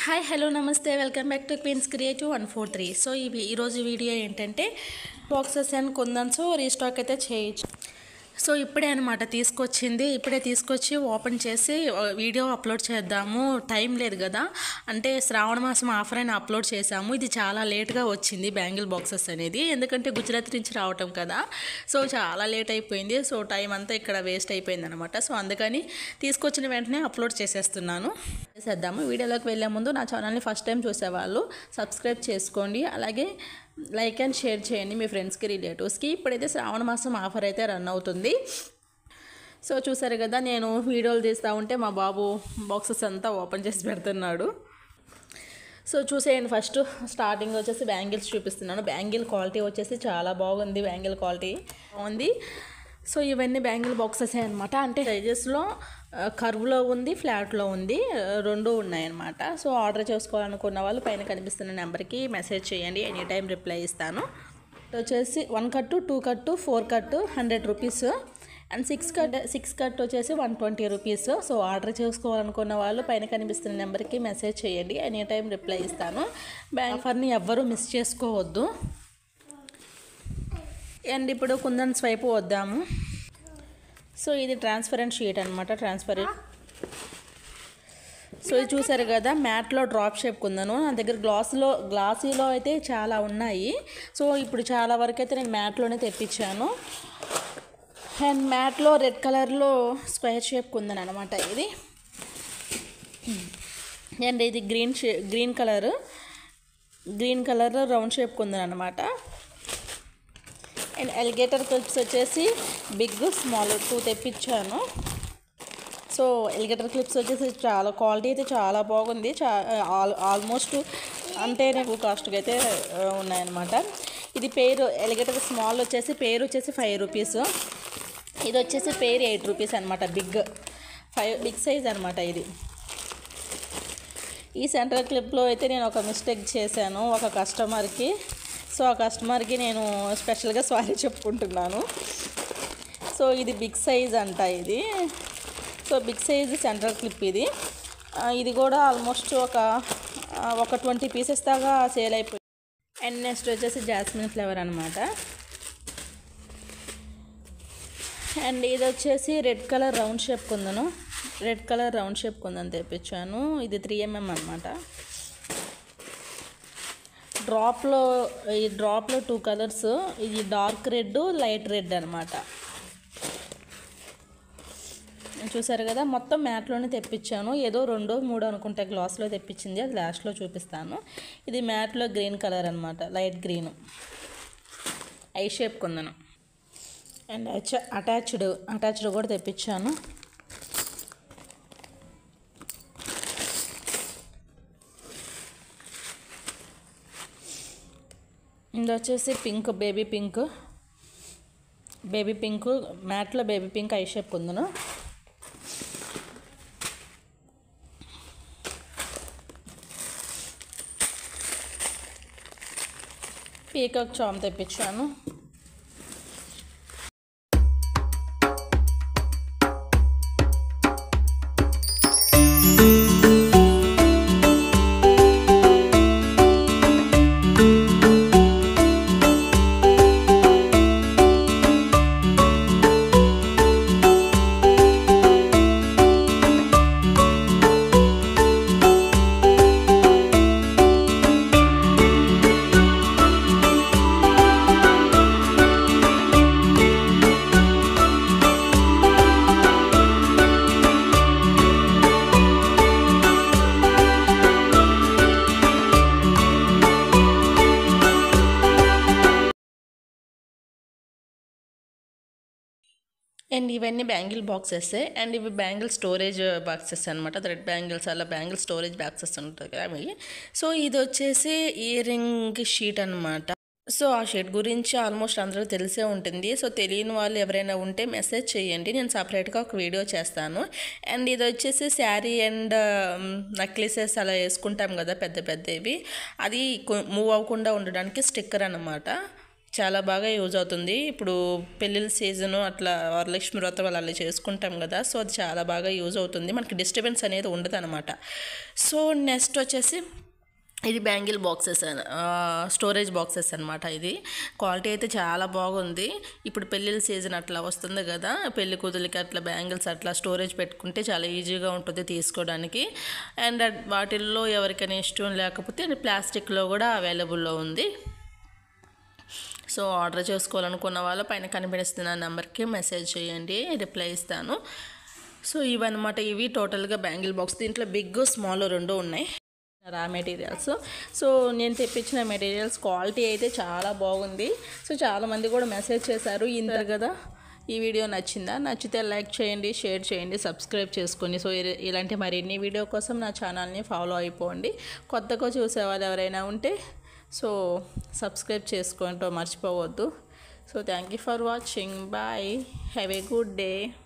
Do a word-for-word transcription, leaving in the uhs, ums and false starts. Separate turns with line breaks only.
Hi hello నమస్తే welcome back to queens creative one four three. So ఇవి ఈరోజు video ఏంటంటే బాక్సెస్ అండ్ కుందన్స్ రీస్టాక్ అయితే చేయొచ్చు. సో ఇప్పుడే అనమాట తీసుకొచ్చింది, ఇప్పుడే తీసుకొచ్చి ఓపెన్ చేసి వీడియో అప్లోడ్ చేద్దాము, టైం లేదు కదా అంటే శ్రావణ మాసం ఆఫర్ అయినా అప్లోడ్ చేసాము. ఇది చాలా లేట్గా వచ్చింది బ్యాంగిల్ బాక్సెస్ అనేది, ఎందుకంటే గుజరాత్ నుంచి రావటం కదా. సో చాలా లేట్ అయిపోయింది, సో టైం అంతా ఇక్కడ వేస్ట్ అయిపోయింది అనమాట. సో అందుకని తీసుకొచ్చిన వెంటనే అప్లోడ్ చేసేస్తున్నాను. చేసేద్దాము. వీడియోలోకి వెళ్ళే ముందు నా ఛానల్ని ఫస్ట్ టైం చూసేవాళ్ళు సబ్స్క్రైబ్ చేసుకోండి, అలాగే లైక్ అండ్ షేర్ చేయండి మీ ఫ్రెండ్స్కి రిలేటివ్స్కి. ఇప్పుడైతే శ్రావణ మాసం ఆఫర్ అయితే రన్ అవుతుంది. సో చూసారు కదా, నేను వీడియోలు తీస్తూ ఉంటే మా బాబు బాక్సెస్ అంతా ఓపెన్ చేసి పెడుతున్నాడు. సో చూసేయండి, ఫస్ట్ స్టార్టింగ్ వచ్చేసి బ్యాంగిల్స్ చూపిస్తున్నాను. బ్యాంగిల్ క్వాలిటీ వచ్చేసి చాలా బాగుంది, బ్యాంగిల్ క్వాలిటీ బాగుంది. సో ఇవన్నీ బ్యాంగిల్ బాక్సెస్ అనమాట, అంటే సైజెస్లో కర్వ్లో ఉంది, ఫ్లాట్లో ఉంది, రెండు ఉన్నాయన్నమాట. సో ఆర్డర్ చేసుకోవాలనుకున్న వాళ్ళు పైన కనిపిస్తున్న నెంబర్కి మెసేజ్ చేయండి, ఎనీ టైం రిప్లై ఇస్తాను. వచ్చేసి వన్ కట్టు, two cut, four cut hundred rupees and six cut six cut వచ్చేసి one twenty rupees. So order చేసుకోవాలనుకున్న వాళ్ళు పైన కనిపిస్తున్న నెంబర్కి మెసేజ్ చేయండి, ఎనీ టైం రిప్లై ఇస్తాను. బ్యాంక్ ఆఫర్ని ఎవ్వరూ మిస్ చేసుకోవద్దు. అండ్ ఇప్పుడు కుందన్స్ వైపు వద్దాము. సో ఇది ట్రాన్స్పరెంట్ షీట్ అనమాట, ట్రాన్స్పరెంట్. సో ఇది చూసారు కదా, మ్యాట్లో డ్రాప్ షేప్ కుందను. నా దగ్గర గ్లాసులో గ్లాసీలో అయితే చాలా ఉన్నాయి. సో ఇప్పుడు చాలా వరకు అయితే నేను మ్యాట్లోనే తెప్పించాను. అండ్ మ్యాట్లో రెడ్ కలర్లో స్క్వేర్ షేప్ కుందను అనమాట ఇది. అండ్ ఇది గ్రీన్ షే గ్రీన్ కలర్ గ్రీన్ కలర్లో రౌండ్ షేప్ కుందను అనమాట. అండ్ ఎలిగేటర్ క్లిప్స్ వచ్చేసి బిగ్ స్మాల్ టూ తెప్పించాను. సో ఎలిగేటర్ క్లిప్స్ వచ్చేసి చాలా క్వాలిటీ అయితే చాలా బాగుంది, చా ఆల్ ఆల్మోస్ట్ అంటే నాకు కాస్ట్గా అయితే ఉన్నాయన్నమాట. ఇది పేరు ఎలిగేటర్ స్మాల్ వచ్చేసి పేరు వచ్చేసి ఫైవ్ రూపీస్, ఇది వచ్చేసి పేరు ఎయిట్ రూపీస్ అనమాట. బిగ్ ఫైవ్ బిగ్ సైజ్ అనమాట ఇది. ఈ సెంట్రల్ క్లిప్లో అయితే నేను ఒక మిస్టేక్ చేశాను ఒక కస్టమర్కి. సో ఆ కస్టమర్కి నేను స్పెషల్గా సారీ చెప్పుకుంటున్నాను. సో ఇది బిగ్ సైజ్ అంట ఇది. So big size central clip ఇది. ఇది కూడా ఆల్మోస్ట్ ఒక ఒక ట్వంటీ పీసెస్ దాకా సేల్ అయిపోయింది. అండ్ నెక్స్ట్ వచ్చేసి జాస్మిన్ ఫ్లేవర్ అనమాట. అండ్ ఇది వచ్చేసి red colour round shape kundan, red colour round shape కుందని తెప్పించాను. ఇది త్రీ ఎంఎం అనమాట. డ్రాప్లో ఈ డ్రాప్లో టూ కలర్స్, ఇది డార్క్ రెడ్, లైట్ రెడ్ అనమాట. చూసారు కదా, మొత్తం మ్యాట్లోనే తెప్పించాను. ఏదో రెండో మూడో అనుకుంటే గ్లాస్లో తెప్పించింది, అది లాస్ట్లో చూపిస్తాను. ఇది మ్యాట్లో గ్రీన్ కలర్ అనమాట, light green I shape kundan. And attached attached కూడా తెప్పించాను. ఇది వచ్చేసి pink, baby pink baby pink మ్యాట్లో baby pink I shape kundan. Peacock charm తెప్పించాను. అండ్ ఇవన్నీ బ్యాంగిల్ బాక్సెస్. అండ్ ఇవి బ్యాంగిల్ స్టోరేజ్ బాక్సెస్ అనమాట, థ్రెడ్ బ్యాంగిల్స్ అలా బ్యాంగిల్ స్టోరేజ్ బాక్సెస్ ఉంటుంది కదా అవి. సో ఇది వచ్చేసి ఇయర్ రింగ్ షీట్ అనమాట. సో ఆ షీట్ గురించి ఆల్మోస్ట్ అందరూ తెలిసే ఉంటుంది. సో తెలియని వాళ్ళు ఎవరైనా ఉంటే మెసేజ్ చేయండి, నేను సపరేట్గా ఒక వీడియో చేస్తాను. అండ్ ఇది వచ్చేసి శారీ అండ్ నెక్లెసెస్ అలా వేసుకుంటాం కదా పెద్ద పెద్దవి, అది మూవ్ అవ్వకుండా ఉండడానికి స్టిక్కర్ అనమాట. చాలా బాగా యూజ్ అవుతుంది. ఇప్పుడు పెళ్ళిళ్ళ సీజను అట్లా వరలక్ష్మి వ్రతం అలా చేసుకుంటాం కదా, సో అది చాలా బాగా యూజ్ అవుతుంది, మనకి డిస్టర్బెన్స్ అనేది ఉండదు అనమాట. సో నెక్స్ట్ వచ్చేసి ఇది బ్యాంగిల్ బాక్సెస్, స్టోరేజ్ బాక్సెస్ అనమాట. ఇది క్వాలిటీ అయితే చాలా బాగుంది. ఇప్పుడు పెళ్ళిళ్ళ సీజన్ అట్లా వస్తుంది కదా, పెళ్లి కూతురికి అట్లా బ్యాంగిల్స్ అట్లా స్టోరేజ్ పెట్టుకుంటే చాలా ఈజీగా ఉంటుంది తీసుకోవడానికి. అండ్ వాటిల్లో ఎవరికైనా ఇష్టం లేకపోతే ప్లాస్టిక్లో కూడా అవైలబుల్లో ఉంది. సో ఆర్డర్ చేసుకోవాలనుకున్న వాళ్ళు పైన కనిపిస్తున్న నెంబర్కి మెసేజ్ చేయండి, రిప్లై ఇస్తాను. సో ఇవన్నమాట, ఇవి టోటల్గా బ్యాంగిల్ బాక్స్. దీంట్లో బిగ్ స్మాల్ రెండు ఉన్నాయి రా మెటీరియల్స్. సో నేను తెప్పించిన మెటీరియల్స్ క్వాలిటీ అయితే చాలా బాగుంది. సో చాలామంది కూడా మెసేజ్ చేశారు ఇంత కదా. ఈ వీడియో నచ్చిందా? నచ్చితే లైక్ చేయండి, షేర్ చేయండి, సబ్స్క్రైబ్ చేసుకోండి. సో ఇలాంటి మరిన్ని వీడియో కోసం నా ఛానల్ని ఫాలో అయిపోండి. కొత్తగా చూసేవాళ్ళు ఎవరైనా ఉంటే సో సబ్స్క్రైబ్ చేసుకోవటం మర్చిపోవద్దు. So thank you for watching. Bye, have a good day.